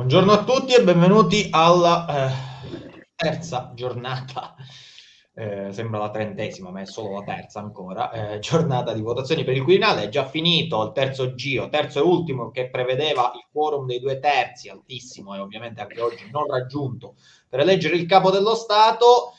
Buongiorno a tutti e benvenuti alla terza giornata, sembra la trentesima, ma è solo la terza ancora, giornata di votazioni per il Quirinale. È già finito il terzo giro, terzo e ultimo, che prevedeva il quorum dei 2/3, altissimo e ovviamente anche oggi non raggiunto, per eleggere il capo dello Stato.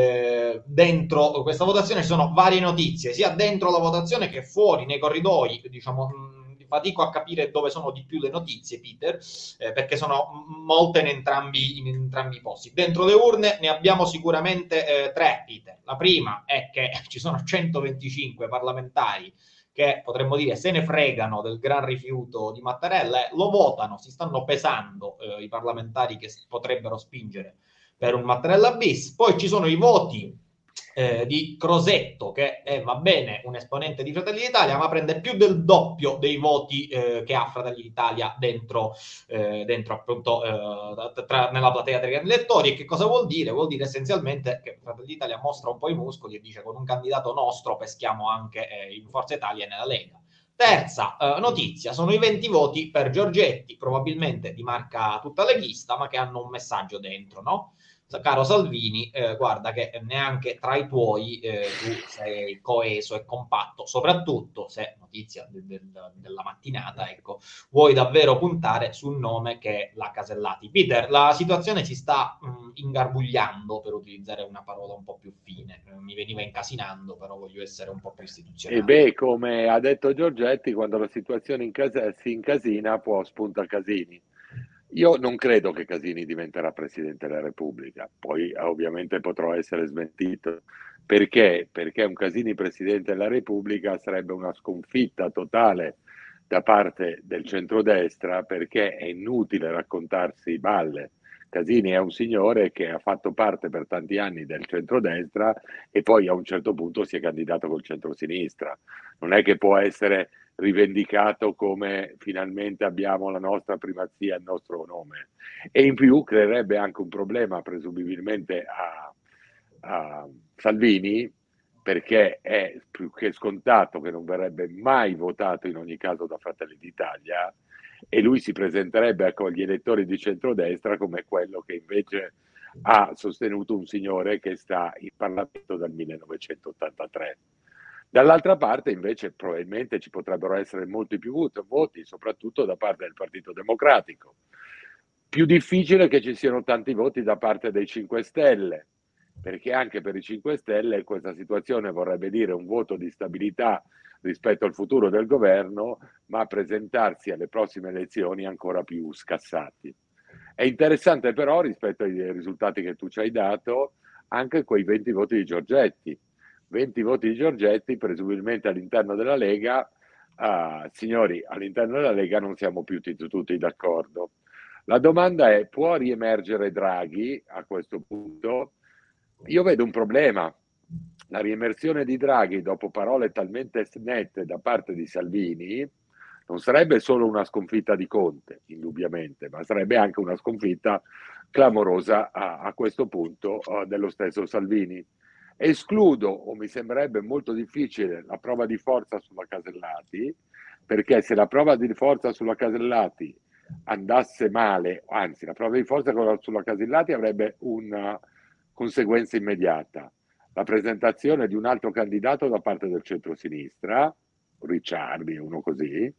Dentro questa votazione ci sono varie notizie, sia dentro la votazione che fuori nei corridoi, diciamo. Fatico a capire dove sono di più le notizie, Peter, perché sono molte in entrambi i posti. Dentro le urne ne abbiamo sicuramente tre, Peter. La prima è che ci sono 125 parlamentari che potremmo dire se ne fregano del gran rifiuto di Mattarella, lo votano, si stanno pesando i parlamentari che potrebbero spingere per un Mattarella bis. Poi ci sono i voti di Crosetto, che è, va bene, un esponente di Fratelli d'Italia, ma prende più del doppio dei voti che ha Fratelli d'Italia dentro appunto nella platea degli elettori. E che cosa vuol dire? Vuol dire essenzialmente che Fratelli d'Italia mostra un po' i muscoli e dice con un candidato nostro peschiamo anche in Forza Italia e nella Lega. Terza notizia, sono i 20 voti per Giorgetti, probabilmente di marca tutta leghista, ma che hanno un messaggio dentro, no? Caro Salvini, guarda che neanche tra i tuoi tu sei coeso e compatto, soprattutto se, notizia della mattinata, ecco, vuoi davvero puntare sul nome che è la Casellati. Peter, la situazione si sta ingarbugliando, per utilizzare una parola un po' più fine. Mi veniva incasinando, però voglio essere un po' più E istituzionale. beh, come ha detto Giorgetti, quando la situazione si incasina, può spunta Casini. Io non credo che Casini diventerà Presidente della Repubblica, poi ovviamente potrò essere smentito. Perché? Perché un Casini Presidente della Repubblica sarebbe una sconfitta totale da parte del centrodestra, perché è inutile raccontarsi balle. Casini è un signore che ha fatto parte per tanti anni del centrodestra e poi a un certo punto si è candidato col centrosinistra. Non è che può essere rivendicato come finalmente abbiamo la nostra primazia, il nostro nome. E in più creerebbe anche un problema presumibilmente a Salvini, perché è più che scontato che non verrebbe mai votato in ogni caso da Fratelli d'Italia e lui si presenterebbe con gli elettori di centrodestra come quello che invece ha sostenuto un signore che sta in Parlamento dal 1983. Dall'altra parte invece probabilmente ci potrebbero essere molti più voti, soprattutto da parte del Partito Democratico. Più difficile che ci siano tanti voti da parte dei 5 Stelle, perché anche per i 5 Stelle questa situazione vorrebbe dire un voto di stabilità rispetto al futuro del governo, ma presentarsi alle prossime elezioni ancora più scassati. È interessante però, rispetto ai risultati che tu ci hai dato, anche quei 20 voti di Giorgetti. 20 voti di Giorgetti, presumibilmente all'interno della Lega. Signori, all'interno della Lega non siamo più tutti d'accordo. La domanda è, può riemergere Draghi a questo punto? Io vedo un problema. La riemersione di Draghi dopo parole talmente nette da parte di Salvini non sarebbe solo una sconfitta di Conte, indubbiamente, ma sarebbe anche una sconfitta clamorosa a questo punto dello stesso Salvini. Escludo, o mi sembrerebbe molto difficile, la prova di forza sulla Casellati, perché se la prova di forza sulla Casellati andasse male, anzi la prova di forza sulla Casellati avrebbe una conseguenza immediata, la presentazione di un altro candidato da parte del centro-sinistra, Ricciardi, uno così,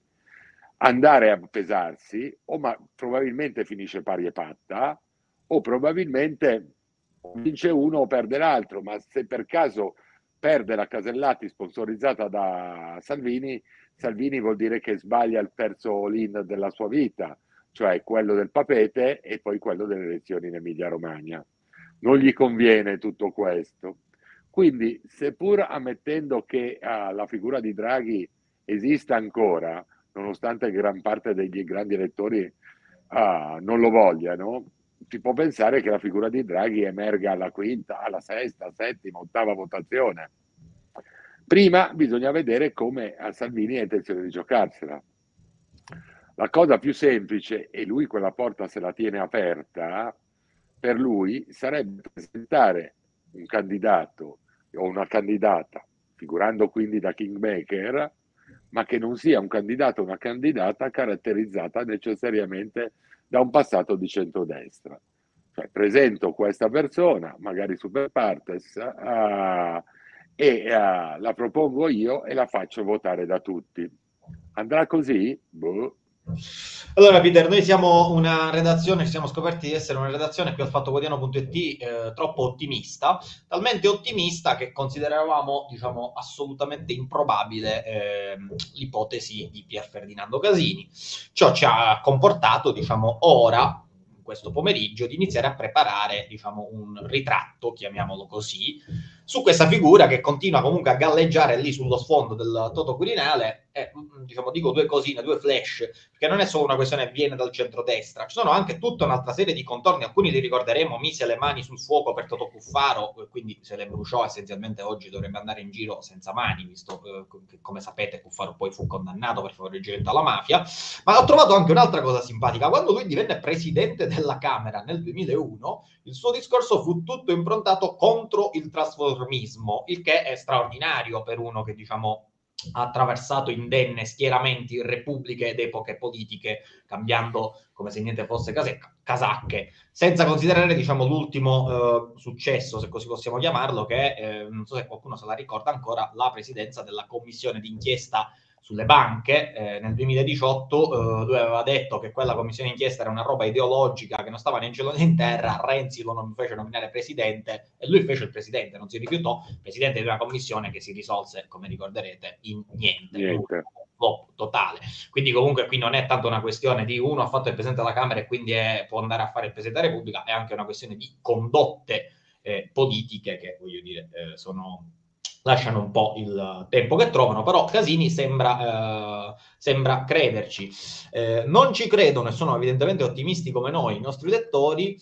andare a pesarsi, o ma probabilmente finisce pari e patta, o probabilmente vince uno o perde l'altro, ma se per caso perde la Casellati sponsorizzata da Salvini, Salvini vuol dire che sbaglia il terzo all-in della sua vita, cioè quello del papete e poi quello delle elezioni in Emilia-Romagna. Non gli conviene tutto questo. Quindi, seppur ammettendo che la figura di Draghi esista ancora, nonostante gran parte degli grandi elettori non lo vogliano, si può pensare che la figura di Draghi emerga alla quinta, alla sesta, settima, ottava votazione. Prima bisogna vedere come a Salvini ha intenzione di giocarsela. La cosa più semplice, e lui quella porta se la tiene aperta, per lui sarebbe presentare un candidato o una candidata, figurando quindi da kingmaker, ma che non sia un candidato o una candidata caratterizzata necessariamente da un passato di centrodestra. Cioè, presento questa persona, magari super partes, la propongo io e la faccio votare da tutti. Andrà così? Boh. Allora, Peter, noi siamo una redazione, ci siamo scoperti di essere una redazione qui al fattoquotidiano.it troppo ottimista, talmente ottimista che consideravamo, diciamo, assolutamente improbabile l'ipotesi di Pier Ferdinando Casini. Ciò ci ha comportato, diciamo, ora, in questo pomeriggio, di iniziare a preparare, diciamo, un ritratto, chiamiamolo così, su questa figura che continua comunque a galleggiare lì sullo sfondo del Toto Quirinale e, diciamo, dico due cosine, due flash, perché non è solo una questione che viene dal centrodestra, ci sono anche tutta un'altra serie di contorni, alcuni li ricorderemo, mise le mani sul fuoco per Toto Cuffaro, quindi se le bruciò essenzialmente oggi dovrebbe andare in giro senza mani, visto che come sapete Cuffaro poi fu condannato per favoreggiamento alla mafia, ma ho trovato anche un'altra cosa simpatica, quando lui divenne presidente della Camera nel 2001, il suo discorso fu tutto improntato contro il trasformismo, il che è straordinario per uno che, diciamo, ha attraversato indenne schieramenti, repubbliche ed epoche politiche, cambiando come se niente fosse casacche, senza considerare, diciamo, l'ultimo successo, se così possiamo chiamarlo, che non so se qualcuno se la ricorda ancora, la presidenza della commissione d'inchiesta sulle banche. Nel 2018 lui aveva detto che quella commissione d'inchiesta era una roba ideologica che non stava né in cielo né in terra, Renzi lo non fece nominare presidente e lui fece il presidente, non si rifiutò, presidente di una commissione che si risolse, come ricorderete, in niente. Niente. Totale. Quindi comunque qui non è tanto una questione di uno ha fatto il presidente della Camera e quindi può andare a fare il presidente della Repubblica, è anche una questione di condotte politiche che, voglio dire, lasciano un po' il tempo che trovano, però Casini sembra crederci. Non ci credono e sono evidentemente ottimisti come noi i nostri lettori.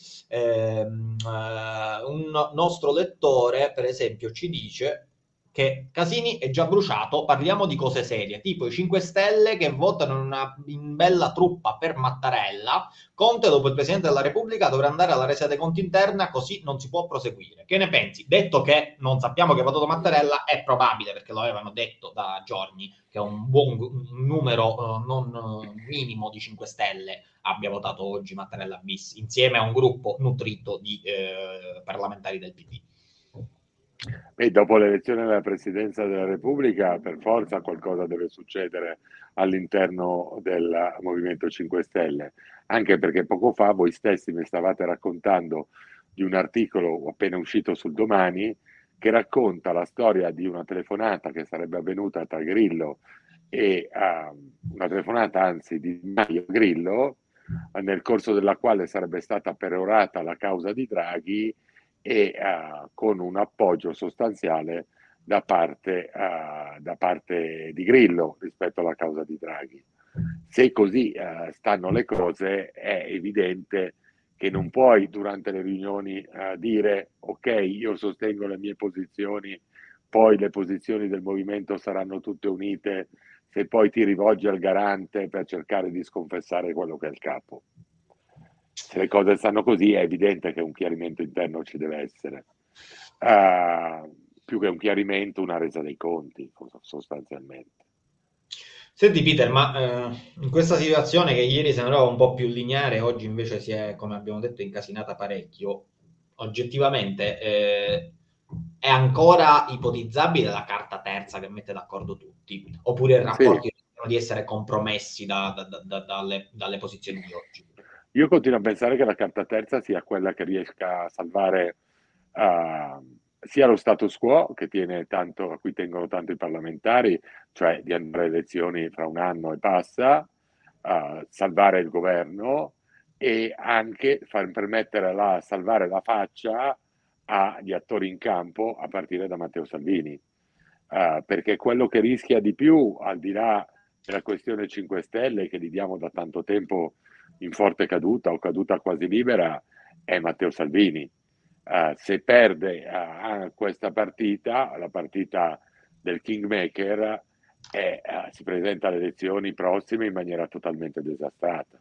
Un nostro lettore, per esempio, ci dice che Casini è già bruciato, parliamo di cose serie, tipo i 5 Stelle che votano in bella truppa per Mattarella, Conte dopo il Presidente della Repubblica dovrà andare alla resa dei conti interna, così non si può proseguire. Che ne pensi? Detto che non sappiamo che ha votato Mattarella, è probabile, perché lo avevano detto da giorni, che un numero non minimo di 5 Stelle abbia votato oggi Mattarella bis, insieme a un gruppo nutrito di parlamentari del PD. E dopo l'elezione della Presidenza della Repubblica, per forza qualcosa deve succedere all'interno del Movimento 5 Stelle, anche perché poco fa voi stessi mi stavate raccontando di un articolo appena uscito sul Domani che racconta la storia di una telefonata che sarebbe avvenuta tra Grillo e una telefonata anzi di Maio Grillo, nel corso della quale sarebbe stata perorata la causa di Draghi e con un appoggio sostanziale da parte di Grillo rispetto alla causa di Draghi. Se così stanno le cose, è evidente che non puoi durante le riunioni dire ok, io sostengo le mie posizioni, poi le posizioni del movimento saranno tutte unite, se poi ti rivolgi al garante per cercare di sconfessare quello che è il capo. Se le cose stanno così è evidente che un chiarimento interno ci deve essere. Più che un chiarimento, una resa dei conti, sostanzialmente. Senti Peter, ma in questa situazione che ieri sembrava un po' più lineare, oggi invece si è, come abbiamo detto, incasinata parecchio, oggettivamente è ancora ipotizzabile la carta terza che mette d'accordo tutti? Oppure i Sì, rapporti rischiano di essere compromessi dalle posizioni di oggi? io continuo a pensare che la carta terza sia quella che riesca a salvare sia lo status quo che tiene tanto, a cui tengono tanto i parlamentari, cioè di andare a elezioni fra un anno e passa, salvare il governo e anche permettere a salvare la faccia agli attori in campo a partire da Matteo Salvini. Perché quello che rischia di più, al di là della questione 5 Stelle, che li diamo da tanto tempo in forte caduta o caduta quasi libera, è Matteo Salvini. Se perde questa partita, la partita del Kingmaker, si presenta alle elezioni prossime in maniera totalmente disastrata.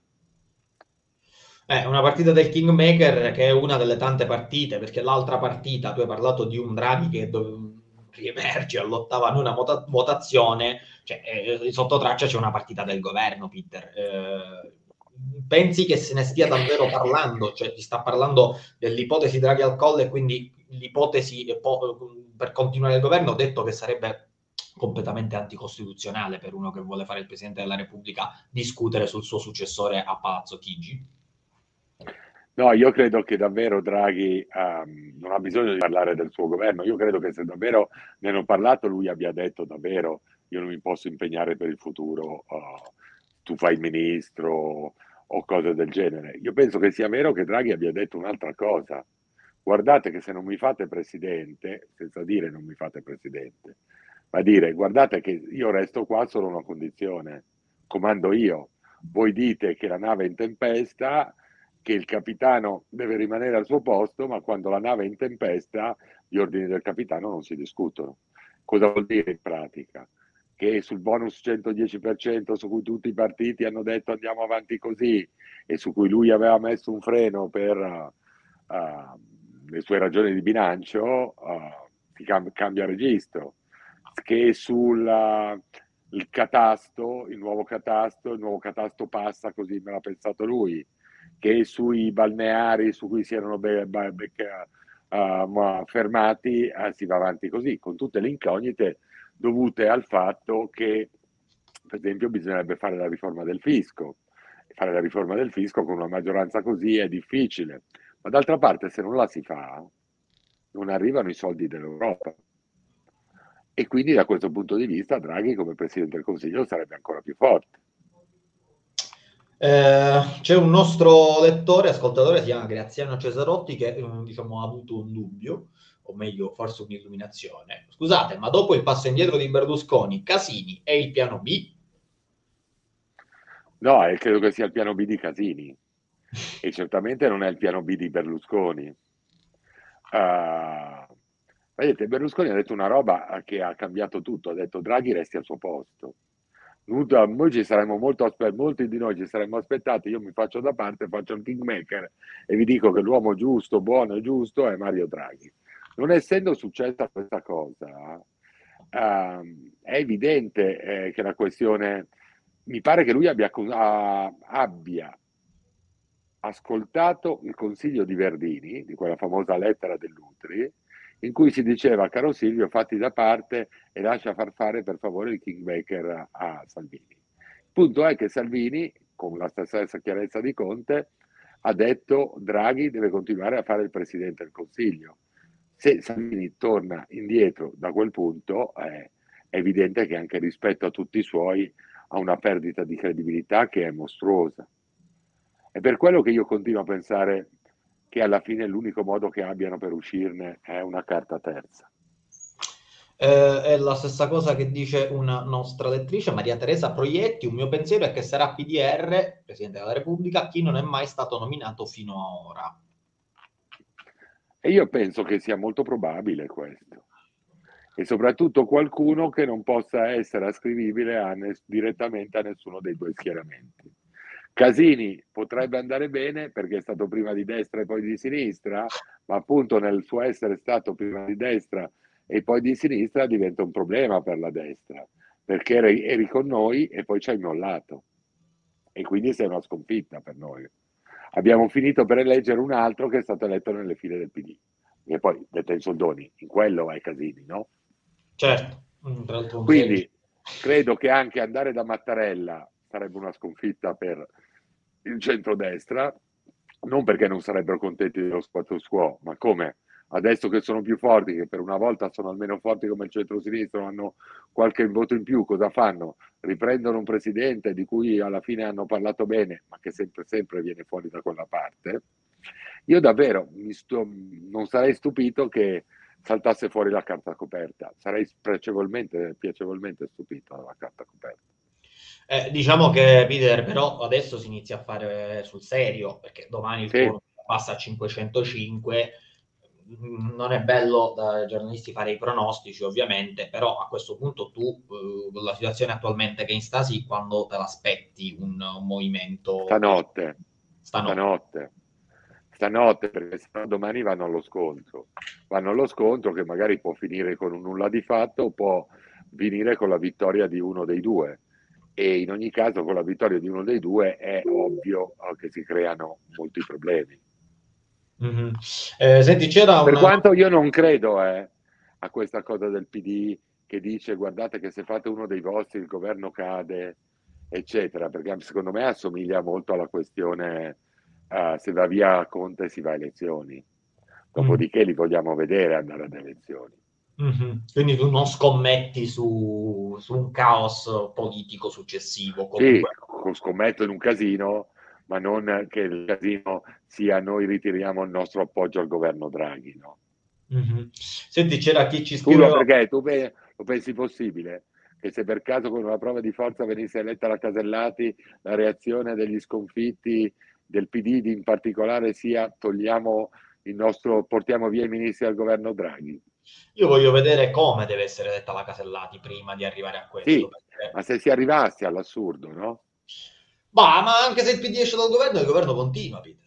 Una partita del Kingmaker che è una delle tante partite, perché l'altra partita, tu hai parlato di un Draghi che riemerge all'8ª votazione, cioè, sotto traccia c'è una partita del governo, Peter. Pensi che se ne stia davvero parlando? Cioè, si sta parlando dell'ipotesi Draghi al colle e quindi l'ipotesi per continuare il governo, detto che sarebbe completamente anticostituzionale per uno che vuole fare il Presidente della Repubblica discutere sul suo successore a Palazzo Chigi? No, io credo che davvero Draghi non ha bisogno di parlare del suo governo. Io credo che se davvero ne hanno parlato, lui abbia detto davvero io non mi posso impegnare per il futuro, tu fai il ministro o cose del genere. Io penso che sia vero che Draghi abbia detto un'altra cosa. Guardate che se non mi fate presidente, senza dire non mi fate presidente, ma dire guardate che io resto qua solo una condizione, comando io. Voi dite che la nave è in tempesta, che il capitano deve rimanere al suo posto, ma quando la nave è in tempesta gli ordini del capitano non si discutono. Cosa vuol dire in pratica? Che sul bonus 110% su cui tutti i partiti hanno detto andiamo avanti così e su cui lui aveva messo un freno per le sue ragioni di bilancio, si cambia registro. Che sul il catasto, il nuovo catasto passa così me l'ha pensato lui, che sui balneari su cui si erano fermati si va avanti così, con tutte le incognite dovute al fatto che, per esempio, bisognerebbe fare la riforma del fisco. Fare la riforma del fisco con una maggioranza così è difficile, ma d'altra parte se non la si fa, non arrivano i soldi dell'Europa. E quindi da questo punto di vista Draghi come Presidente del Consiglio sarebbe ancora più forte. C'è un nostro lettore, ascoltatore, si chiama Graziano Cesarotti, che diciamo, ha avuto un dubbio, o meglio, forse un'illuminazione. Scusate, ma dopo il passo indietro di Berlusconi, Casini è il piano B? No, credo che sia il piano B di Casini e certamente non è il piano B di Berlusconi. Vedete, Berlusconi ha detto una roba che ha cambiato tutto, ha detto Draghi resti al suo posto. Noi ci saremmo molti di noi ci saremmo aspettati, io mi faccio da parte, faccio il kingmaker e vi dico che l'uomo giusto, buono e giusto è Mario Draghi. Non essendo successa questa cosa, è evidente che la questione, mi pare che lui abbia ascoltato il consiglio di Verdini, di quella famosa lettera dell'Utri, in cui si diceva, caro Silvio, fatti da parte e lascia far fare per favore il kingmaker a Salvini. Il punto è che Salvini, con la stessa chiarezza di Conte, ha detto Draghi deve continuare a fare il Presidente del Consiglio. Se Salvini torna indietro da quel punto, è evidente che anche rispetto a tutti i suoi ha una perdita di credibilità che è mostruosa. È per quello che io continuo a pensare che alla fine l'unico modo che abbiano per uscirne è una carta terza. È la stessa cosa che dice una nostra lettrice, Maria Teresa Proietti. Un mio pensiero è che sarà PDR, Presidente della Repubblica, chi non è mai stato nominato fino a ora. E io penso che sia molto probabile questo. E soprattutto qualcuno che non possa essere ascrivibile direttamente a nessuno dei due schieramenti. Casini potrebbe andare bene perché è stato prima di destra e poi di sinistra, ma appunto nel suo essere stato prima di destra e poi di sinistra diventa un problema per la destra, perché eri con noi e poi ci hai mollato. E quindi sei una sconfitta per noi. Abbiamo finito per eleggere un altro che è stato eletto nelle file del PD. E poi, detta in soldoni, in quello è Casini, no? Certo, tra l'altro un segno. Quindi credo che anche andare da Mattarella sarebbe una sconfitta per il centrodestra, non perché non sarebbero contenti dello status quo, ma come adesso che sono più forti, che per una volta sono almeno forti come il centro-sinistro, hanno qualche voto in più, cosa fanno? Riprendono un presidente di cui alla fine hanno parlato bene, ma che sempre viene fuori da quella parte. Io davvero non sarei stupito che saltasse fuori la carta coperta, sarei piacevolmente stupito dalla carta coperta. Diciamo che Peter però adesso si inizia a fare sul serio, perché domani il Sì, quorum passa a 505. Non è bello da giornalisti fare i pronostici, ovviamente, però a questo punto tu, con la situazione attualmente che è in stasi, quando te l'aspetti un movimento così? stanotte, Stanotte. stanotte. stanotte, perché sennò domani vanno allo scontro che magari può finire con un nulla di fatto o può finire con la vittoria di uno dei due. E in ogni caso con la vittoria di uno dei due è ovvio che si creano molti problemi. Mhm. Senti, c'era Per una... quanto io non credo a questa cosa del PD che dice guardate che se fate uno dei vostri il governo cade, eccetera, perché secondo me assomiglia molto alla questione se va via Conte si va a elezioni, Mhm. dopodiché li vogliamo vedere andare ad elezioni. Mhm. Quindi tu non scommetti su un caos politico successivo, Sì, comunque. scommetto in un casino, ma non che il casino sia noi ritiriamo il nostro appoggio al governo Draghi, no? Mhm. Senti, c'era chi ci Tu lo scriveva... perché lo pensi possibile? Che se per caso con una prova di forza venisse eletta la Casellati, la reazione degli sconfitti del PD in particolare sia togliamo il nostro, portiamo via i ministri al governo Draghi? Io voglio vedere come deve essere detta la Casellati prima di arrivare a questo, Sì, perché... ma se si arrivasse all'assurdo, no? Bah, ma anche se il PD esce dal governo, il governo continua, Peter.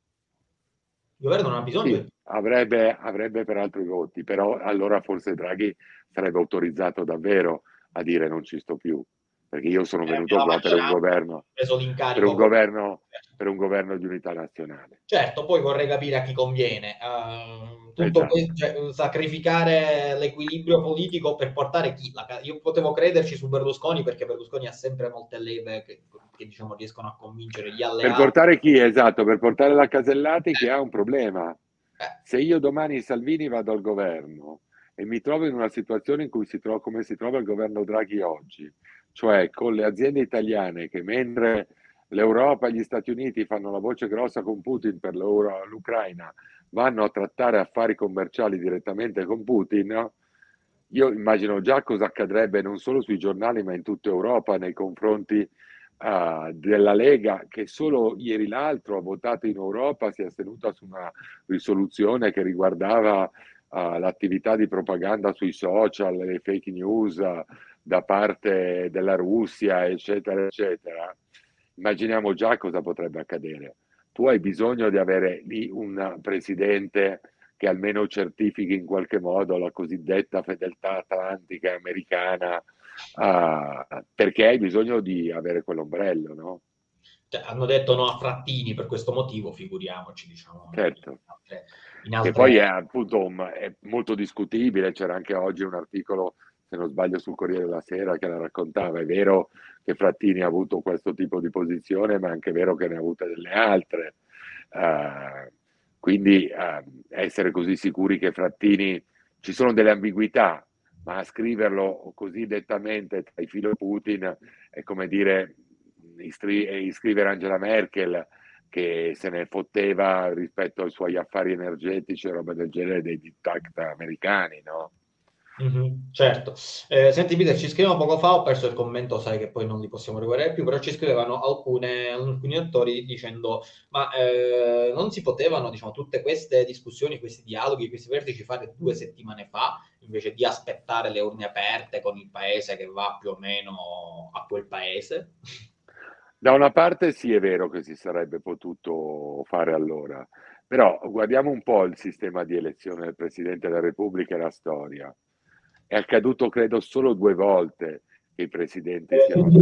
Il governo non ha bisogno Sì, del... avrebbe peraltro i voti, però allora forse Draghi sarebbe autorizzato davvero a dire non ci sto più, perché io sono Perché venuto la qua maggioranza ha preso per un l'incarico con... governo, per un governo di unità nazionale. Certo, poi vorrei capire a chi conviene. Tutto Esatto. cioè, sacrificare l'equilibrio politico per portare chi? Io potevo crederci su Berlusconi perché Berlusconi ha sempre molte leve che diciamo, riescono a convincere gli Per alleati. portare chi? Esatto, per portare la Casellati che ha un problema. Eh, Se io domani Salvini vado al governo e mi trovo in una situazione in cui come si trova il governo Draghi oggi, cioè con le aziende italiane che mentre l'Europa e gli Stati Uniti fanno la voce grossa con Putin per l'Ucraina, vanno a trattare affari commerciali direttamente con Putin, no? Io immagino già cosa accadrebbe non solo sui giornali, ma in tutta Europa nei confronti della Lega, che solo ieri l'altro ha votato in Europa, si è astenuta su una risoluzione che riguardava l'attività di propaganda sui social, le fake news da parte della Russia, eccetera, eccetera. Immaginiamo già cosa potrebbe accadere. Tu hai bisogno di avere lì un presidente che almeno certifichi in qualche modo la cosiddetta fedeltà atlantica americana, perché hai bisogno di avere quell'ombrello, no? cioè, hanno detto no a Frattini per questo motivo, figuriamoci, diciamo, Certo. in Che poi è altre... appunto è molto discutibile, c'era anche oggi un articolo, se non sbaglio, sul Corriere della Sera che la raccontava. È vero che Frattini ha avuto questo tipo di posizione, ma è anche vero che ne ha avute delle altre. Eh, quindi essere così sicuri che Frattini ci sono delle ambiguità, ma scriverlo così dettamente tra i filo Putin è come dire iscrivere Angela Merkel che se ne fotteva rispetto ai suoi affari energetici e roba del genere dei diktat americani, no? Mhm, certo. Senti Peter, ci scrivono poco fa, ho perso il commento, sai che poi non li possiamo recuperare più, però ci scrivevano alcuni attori dicendo ma non si potevano, diciamo, tutte queste discussioni, questi dialoghi, questi vertici fare 2 settimane fa, invece di aspettare le urne aperte con il paese che va più o meno a quel paese? Da una parte sì è vero che si sarebbe potuto fare allora, però guardiamo un po' il sistema di elezione del Presidente della Repubblica e la storia. È accaduto credo solo 2 volte che i presidenti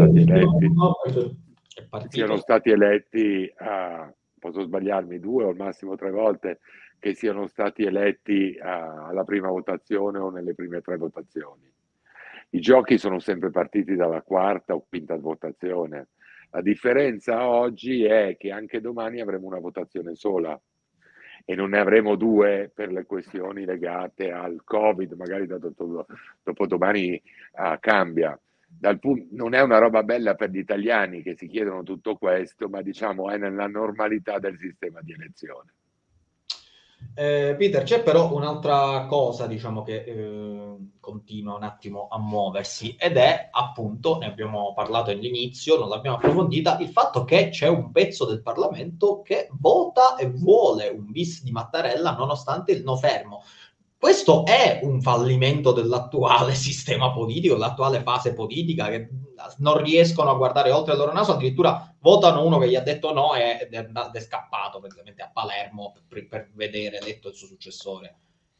È siano partito. stati eletti, posso sbagliarmi, 2 o al massimo 3 volte, che siano stati eletti alla prima votazione o nelle prime 3 votazioni. I giochi sono sempre partiti dalla quarta o quinta votazione. La differenza oggi è che anche domani avremo una votazione sola e non ne avremo 2 per le questioni legate al Covid, magari dopodomani cambia. Non è una roba bella per gli italiani che si chiedono tutto questo, ma diciamo è nella normalità del sistema di elezione. Peter, c'è però un'altra cosa, diciamo, che continua un attimo a muoversi ed è appunto, ne abbiamo parlato all'inizio, non l'abbiamo approfondita, il fatto che c'è un pezzo del Parlamento che vota e vuole un bis di Mattarella nonostante il no fermo. questo è un fallimento dell'attuale sistema politico, dell'attuale fase politica, che non riescono a guardare oltre il loro naso, addirittura votano uno che gli ha detto no ed è scappato praticamente a Palermo per vedere eletto il suo successore.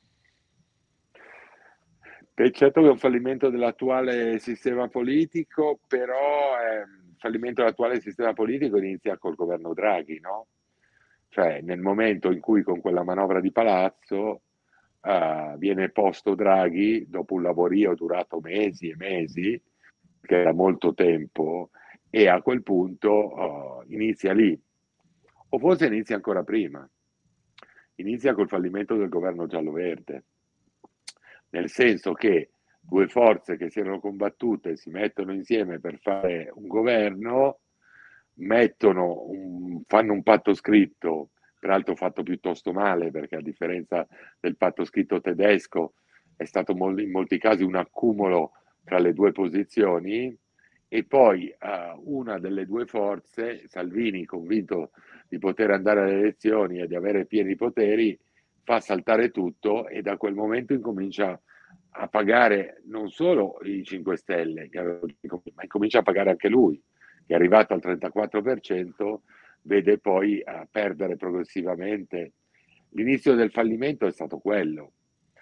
È certo che è un fallimento dell'attuale sistema politico, però il fallimento dell'attuale sistema politico inizia col governo Draghi, no? Cioè nel momento in cui con quella manovra di palazzo viene posto Draghi dopo un lavorio durato mesi e mesi, che era molto tempo, e a quel punto inizia lì, o forse inizia ancora prima, inizia col fallimento del governo giallo-verde, nel senso che due forze che si erano combattute si mettono insieme per fare un governo, fanno un patto scritto, peraltro fatto piuttosto male, perché a differenza del patto scritto tedesco è stato in molti casi un accumulo tra le due posizioni, e poi una delle due forze, Salvini, convinto di poter andare alle elezioni e di avere pieni poteri, fa saltare tutto e da quel momento incomincia a pagare non solo i 5 Stelle, ma incomincia a pagare anche lui, che è arrivato al 34%, vede poi a perdere progressivamente. L'inizio del fallimento è stato quello,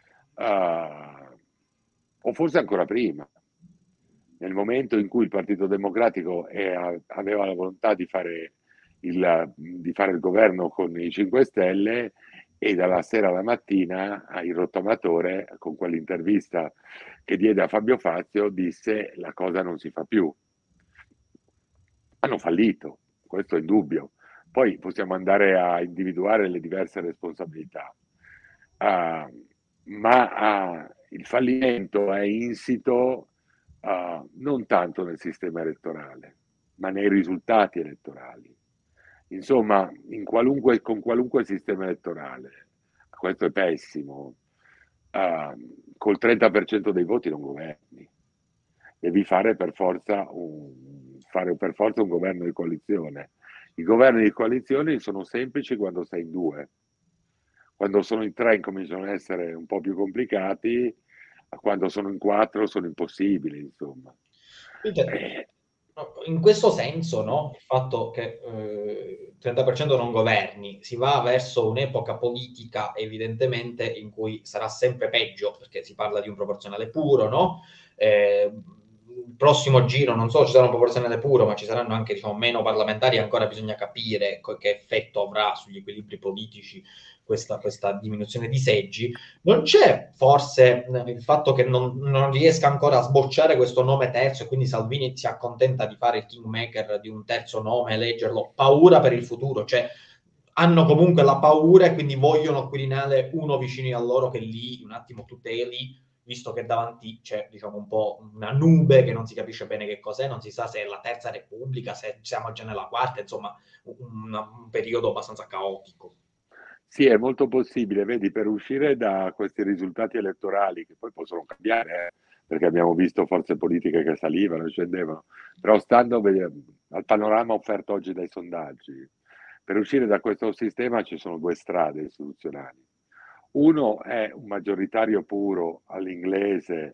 o forse ancora prima, nel momento in cui il Partito Democratico aveva la volontà di fare il governo con i 5 Stelle, e dalla sera alla mattina il rottamatore, con quell'intervista che diede a Fabio Fazio, disse la cosa non si fa più. Hanno fallito, questo è indubbio. Poi possiamo andare a individuare le diverse responsabilità, ma il fallimento è insito non tanto nel sistema elettorale, ma nei risultati elettorali. Insomma, con qualunque sistema elettorale, questo è pessimo, col 30% dei voti non governi, devi fare per forza un governo di coalizione. I governi di coalizione sono semplici quando sei in due, quando sono in tre incominciano a essere un po' più complicati, quando sono in quattro sono impossibili, insomma. Eh, In questo senso, no? Il fatto che 30% non governi, si va verso un'epoca politica evidentemente in cui sarà sempre peggio, perché si parla di un proporzionale puro, no? Il prossimo giro non solo ci sarà un proporzionale puro, ma ci saranno anche, diciamo, meno parlamentari, ancora bisogna capire che effetto avrà sugli equilibri politici questa diminuzione di seggi. Non c'è forse il fatto che non riesca ancora a sbocciare questo nome terzo e quindi Salvini si accontenta di fare il kingmaker di un terzo nome, eleggerlo, paura per il futuro, cioè hanno comunque la paura e quindi vogliono al Quirinale uno vicino a loro che lì un attimo tuteli, visto che davanti c'è, diciamo, un po' una nube che non si capisce bene che cos'è, non si sa se è la terza repubblica, se siamo già nella quarta, insomma un periodo abbastanza caotico. Sì, è molto possibile, vedi, per uscire da questi risultati elettorali, che poi possono cambiare, perché abbiamo visto forze politiche che salivano e scendevano, però al panorama offerto oggi dai sondaggi, per uscire da questo sistema ci sono due strade istituzionali. Uno è un maggioritario puro all'inglese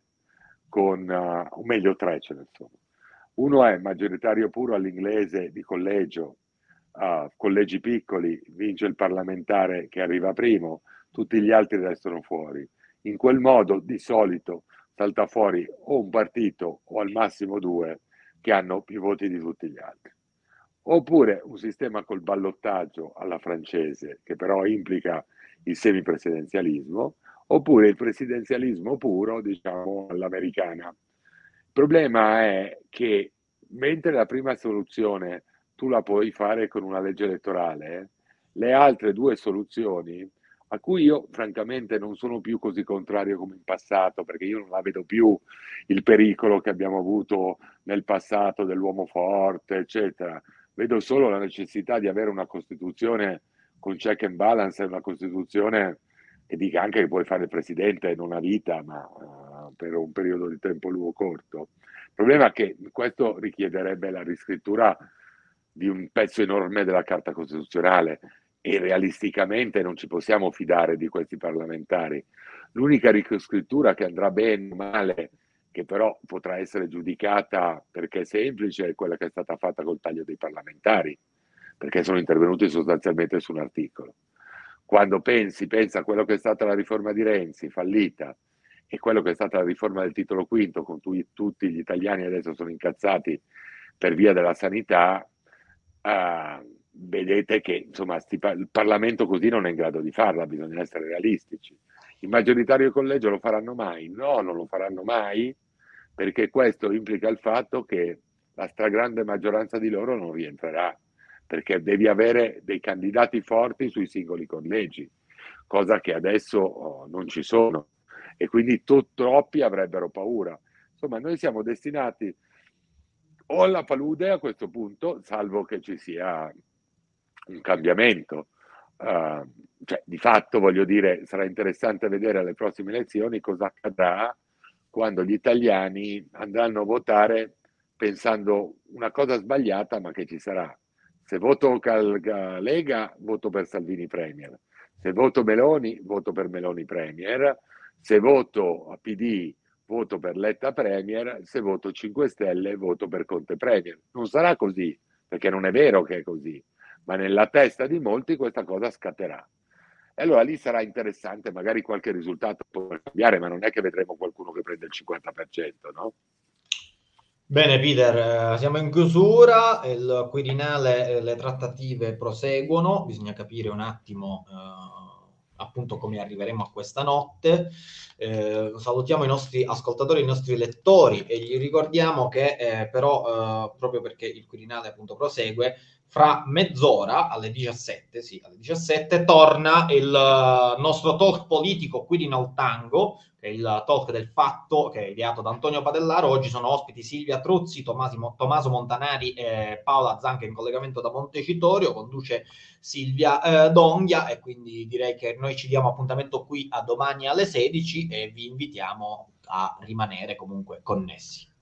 o meglio tre ce ne sono. Uno è maggioritario puro all'inglese di collegio, collegi piccoli, vince il parlamentare che arriva primo, tutti gli altri restano fuori. In quel modo di solito salta fuori o un partito o al massimo due che hanno più voti di tutti gli altri. Oppure un sistema col ballottaggio alla francese, che però implica il semipresidenzialismo, oppure il presidenzialismo puro, diciamo, all'americana. Il problema è che mentre la prima soluzione tu la puoi fare con una legge elettorale, le altre due soluzioni, a cui io francamente non sono più così contrario come in passato, perché io non la vedo più il pericolo che abbiamo avuto nel passato dell'uomo forte, eccetera. Vedo solo la necessità di avere una Costituzione con check and balance e una Costituzione che dica anche che puoi fare il presidente non a vita, ma per un periodo di tempo lungo o corto. Il problema è che questo richiederebbe la riscrittura di un pezzo enorme della Carta Costituzionale e realisticamente non ci possiamo fidare di questi parlamentari. L'unica riscrittura che andrà bene o male, che però potrà essere giudicata perché è semplice, è quella che è stata fatta col taglio dei parlamentari, perché sono intervenuti sostanzialmente su un articolo. Quando pensa a quello che è stata la riforma di Renzi, fallita, e quello che è stata la riforma del titolo quinto, con cui tutti gli italiani adesso sono incazzati per via della sanità, vedete che insomma il Parlamento così non è in grado di farla, bisogna essere realistici. Il maggioritario e il collegio lo faranno mai? No, non lo faranno mai, perché questo implica il fatto che la stragrande maggioranza di loro non rientrerà, perché devi avere dei candidati forti sui singoli collegi, cosa che adesso non ci sono, e quindi troppi avrebbero paura. Insomma, noi siamo destinati o alla palude a questo punto, salvo che ci sia un cambiamento. Cioè, di fatto, voglio dire, sarà interessante vedere alle prossime elezioni cosa accadrà quando gli italiani andranno a votare pensando una cosa sbagliata, ma che ci sarà. Se voto Lega, voto per Salvini Premier. Se voto Meloni, voto per Meloni Premier. Se voto a PD, voto per Letta Premier. Se voto 5 Stelle, voto per Conte Premier. Non sarà così, perché non è vero che è così, ma nella testa di molti questa cosa scatterà. E allora lì sarà interessante, magari qualche risultato può cambiare, ma non è che vedremo qualcuno che prende il 50%, no? Bene Peter, siamo in chiusura, il Quirinale, le trattative proseguono, bisogna capire un attimo appunto come arriveremo a questa notte. Salutiamo i nostri ascoltatori, i nostri lettori e gli ricordiamo che però proprio perché il Quirinale appunto prosegue, fra mezz'ora alle 17, sì, alle 17 torna il nostro talk politico Quirinal Tango, che è il talk del fatto, che è ideato da Antonio Padellaro. Oggi sono ospiti Silvia Truzzi, Tommaso Montanari e Paola Zanca in collegamento da Montecitorio, conduce Silvia Donghia, e quindi direi che noi ci diamo appuntamento qui a domani alle 16 e vi invitiamo a rimanere comunque connessi.